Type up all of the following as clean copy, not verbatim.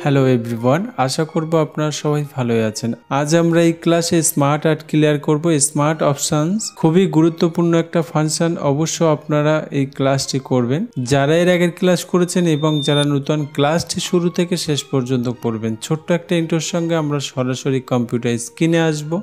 Hello everyone, আশা করব আপনারা সবাই ভালোই আছেন। আজ আমরা এই ক্লাসে স্মার্ট আর্ট ক্লিয়ার করব। স্মার্ট অপশনস খুবই গুরুত্বপূর্ণ একটা ফাংশন, অবশ্য আপনারা এই ক্লাসটি করবেন যারা এর আগের ক্লাস করেছেন এবং যারা নতুন ক্লাসটি শুরু থেকে শেষ পর্যন্ত পড়বেন। ছোট্ট একটা ইন্ট্রোর সঙ্গে আমরা সরাসরি কম্পিউটার স্ক্রিনে আসব।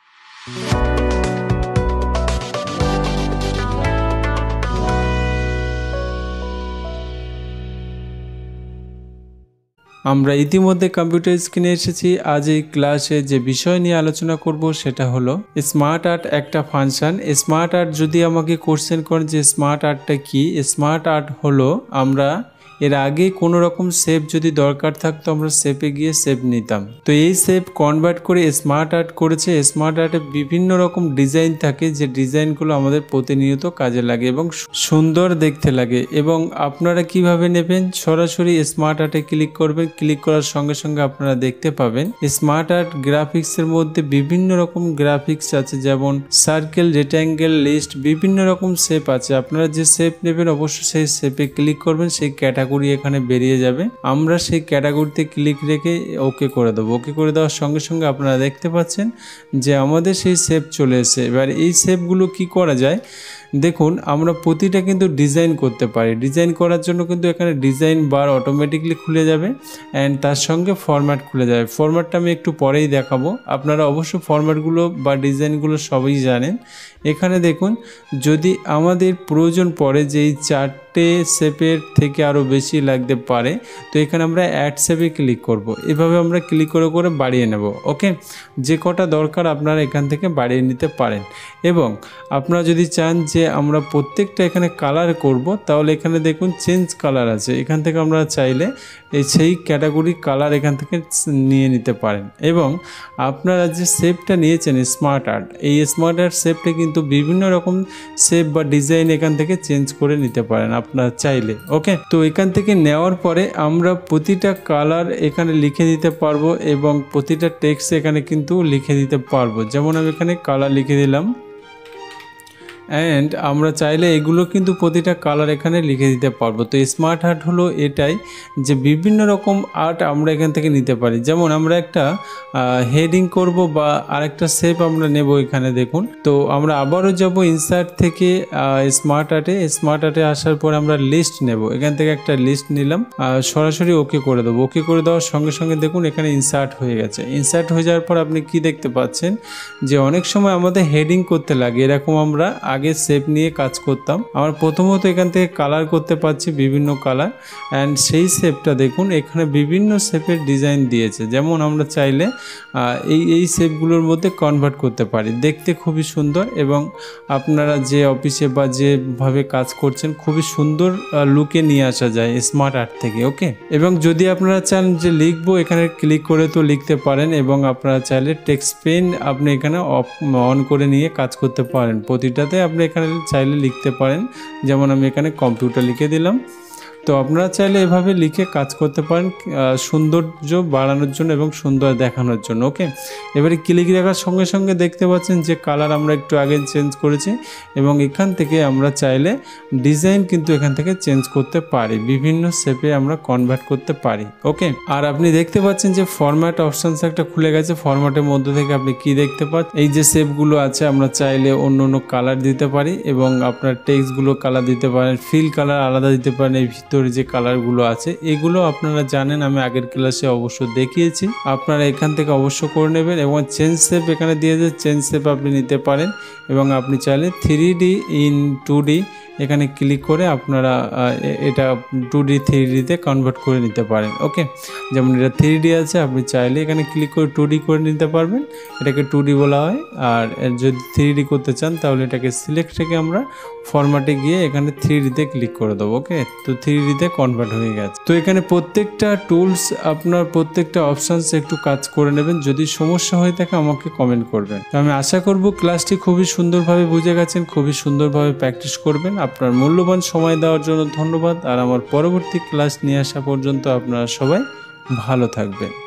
আমরা ইতিমধ্যে কম্পিউটার স্ক্রিনে এসেছি। আজ এই ক্লাসে যে বিষয় নিয়ে আলোচনা করব সেটা হলো স্মার্ট আর্ট একটা ফাংশন। স্মার্ট আর্ট যদি আমাকে কোশ্চেন করেন যে স্মার্ট আর্টটা কি, স্মার্ট আর্ট হলো আমরা এর আগে কোনো রকম শেপ যদি দরকার থাকতো আমরা শেপে গিয়ে শেপ নিতাম, তো এই শেপ কনভার্ট করে স্মার্ট আর্ট করেছে। স্মার্ট আর্টে বিভিন্ন রকম ডিজাইন থাকে যে ডিজাইনগুলো আমাদের প্রতিনিয়ত কাজে লাগে এবং সুন্দর দেখতে লাগে। এবং আপনারা কিভাবে নেবেন, সরাসরি স্মার্ট আর্টে ক্লিক করবেন। ক্লিক করার সঙ্গে সঙ্গে আপনারা দেখতে পাবেন স্মার্ট আর্ট গ্রাফিক্সের মধ্যে বিভিন্ন রকম গ্রাফিক্স আছে, যেমন সার্কেল, রেক্ট্যাঙ্গেল, লিস্ট, বিভিন্ন রকম শেপ আছে। আপনারা যে শেপ নেবেন অবশ্যই সেই শেপে ক্লিক করবেন, সেই ক্যাটাগরি এখানে বেরিয়ে যাবে। আমরা সেই ক্যাটাগরিতে ক্লিক রেখে ওকে করে দেবো। ওকে করে দেওয়ার সঙ্গে সঙ্গে আপনারা দেখতে পাচ্ছেন যে আমাদের সেই শেপ চলে এসেছে। এবার এই শেপগুলো কি করা যায় দেখুন, আমরা প্রতিটা কিন্তু ডিজাইন করতে পারি। ডিজাইন করার জন্য কিন্তু এখানে ডিজাইন বার অটোমেটিকলি খুলে যাবে অ্যান্ড তার সঙ্গে ফরম্যাট খুলে যাবে। ফরম্যাটটা আমি একটু পরেই দেখাবো। আপনারা অবশ্যই ফরম্যাটগুলো বা ডিজাইনগুলো সবই জানেন। এখানে দেখুন, যদি আমাদের প্রয়োজন পড়ে যে এই চারটে শেপের থেকে আরও বেশি লাগতে পারে, তো এখানে আমরা অ্যাড শেপে ক্লিক করব। এভাবে আমরা ক্লিক করে করে বাড়িয়ে নেব। ওকে, যে কটা দরকার আপনারা এখান থেকে বাড়িয়ে নিতে পারেন। এবং আপনারা যদি চান যে আমরা প্রত্যেকটা এখানে কালার করব, তাহলে এখানে দেখুন চেঞ্জ কালার আছে। এখান থেকে আমরা চাইলে সেই ক্যাটাগরি কালার এখান থেকে নিয়ে নিতে পারেন। এবং আপনারা যে শেপটা নিয়েছেন স্মার্ট আর্ট, এই স্মার্ট আর্ট শেপটা কিন্তু বিভিন্ন রকম শেপ বা ডিজাইন এখান থেকে চেঞ্জ করে নিতে পারেন আপনারা চাইলে। ওকে, তো এখান থেকে নেওয়ার পরে আমরা প্রতিটা কালার এখানে লিখে দিতে পারবো এবং প্রতিটা টেক্সট এখানে কিন্তু লিখে দিতে পারবো। যেমন আমি এখানে কালার লিখে দিলাম অ্যান্ড আমরা চাইলে এগুলো কিন্তু প্রতিটা কালার এখানে লিখে দিতে পারবো। তো স্মার্ট আর্ট হলো এটাই যে বিভিন্ন রকম আর্ট আমরা এখান থেকে নিতে পারি। যেমন আমরা একটা হেডিং করব বা আরেকটা শেপ আমরা নেব। এখানে দেখুন, তো আমরা আবারও যাব ইনসার্ট থেকে স্মার্ট আর্টে। স্মার্ট আর্টে আসার পর আমরা লিস্ট নেব। এখান থেকে একটা লিস্ট নিলাম, সরাসরি ওকে করে দেবো। ওকে করে দেওয়ার সঙ্গে সঙ্গে দেখুন এখানে ইনসার্ট হয়ে গেছে। ইনসার্ট হয়ে যাওয়ার পর আপনি কি দেখতে পাচ্ছেন যে অনেক সময় আমাদের হেডিং করতে লাগে। এরকম আমরা আগে শেপ নিয়ে কাজ করতাম। আমরা প্রথমত এখান থেকে কালার করতে পারছি, বিভিন্ন কালার, অ্যান্ড সেই শেপটা দেখুন এখানে বিভিন্ন শেপের ডিজাইন দিয়েছে। যেমন আমরা চাইলে এই শেপগুলোর মধ্যে কনভার্ট করতে পারি। দেখতে খুবই সুন্দর এবং আপনারা যে অফিসে বা যেভাবে কাজ করছেন খুবই সুন্দর লুকে নিয়ে আসা যায় স্মার্ট আর্ট থেকে। ওকে, এবং যদি আপনারা চান যে লিখবো, এখানে ক্লিক করে তো লিখতে পারেন এবং আপনারা চাইলে টেক্সট পেন আপনি এখানে অন করে নিয়ে কাজ করতে পারেন। প্রতিটাতে আপনি এখানে চাইলে লিখতে পারেন। যেমন আমি এখানে কম্পিউটার লিখে দিলাম। তো আপনারা চাইলে এভাবে লিখে কাজ করতে পারেন সৌন্দর্য বাড়ানোর জন্য এবং সুন্দর দেখানোর জন্য। ওকে, এবারে ক্লিক রাখার সঙ্গে সঙ্গে দেখতে পাচ্ছেন যে কালার আমরা একটু আগে চেঞ্জ করেছি এবং এখান থেকে আমরা চাইলে ডিজাইন কিন্তু এখান থেকে চেঞ্জ করতে পারি, বিভিন্ন শেপে আমরা কনভার্ট করতে পারি। ওকে, আর আপনি দেখতে পাচ্ছেন যে ফরম্যাট অপশনস একটা খুলে গেছে। ফরম্যাটের মধ্যে থেকে আপনি কি দেখতে পাচ্ছেন, এই যে শেপগুলো আছে আমরা চাইলে অন্য অন্য কালার দিতে পারি এবং আপনার টেক্সটগুলো কালার দিতে পারেন, ফিল কালার আলাদা দিতে পারেন। এই ভিতরে যে কালারগুলো আছে এগুলো আপনারা জানেন, আমি আগের ক্লাসে অবশ্য দেখিয়েছি। আপনারা এখান থেকে অবশ্য করে নেবেন এবং চেঞ্জ শেপ এখানে দিয়ে যে চেঞ্জ শেপ আপনি নিতে পারেন এবং আপনি চাইলে 3D ইন 2D এখানে ক্লিক করে আপনারা এটা 2D 3Dতে কনভার্ট করে নিতে পারেন। ওকে, যেমন এটা 3D আছে, আপনি চাইলে এখানে ক্লিক করে 2D করে নিতে পারবেন। এটাকে 2D বলা হয়। আর যদি 3D করতে চান তাহলে এটাকে সিলেক্ট থেকে আমরা ফরম্যাটে গিয়ে এখানে 3Dতে ক্লিক করে দেবো। ওকে, তো 3Dতে কনভার্ট হয়ে গেছে। তো এখানে প্রত্যেকটা টুলস আপনার প্রত্যেকটা অপশানস একটু কাজ করে নেবেন। যদি সমস্যা হয়ে থাকে আমাকে কমেন্ট করবেন। তো আমি আশা করব ক্লাসটি খুবই সুন্দরভাবে বুঝে গেছেন, খুবই সুন্দরভাবে প্র্যাকটিস করবেন। আপনার মূল্যবান সময় দেওয়ার জন্য ধন্যবাদ। আর আমার পরবর্তী ক্লাস নিয়ে আসা পর্যন্ত আপনারা সবাই ভালো থাকবেন।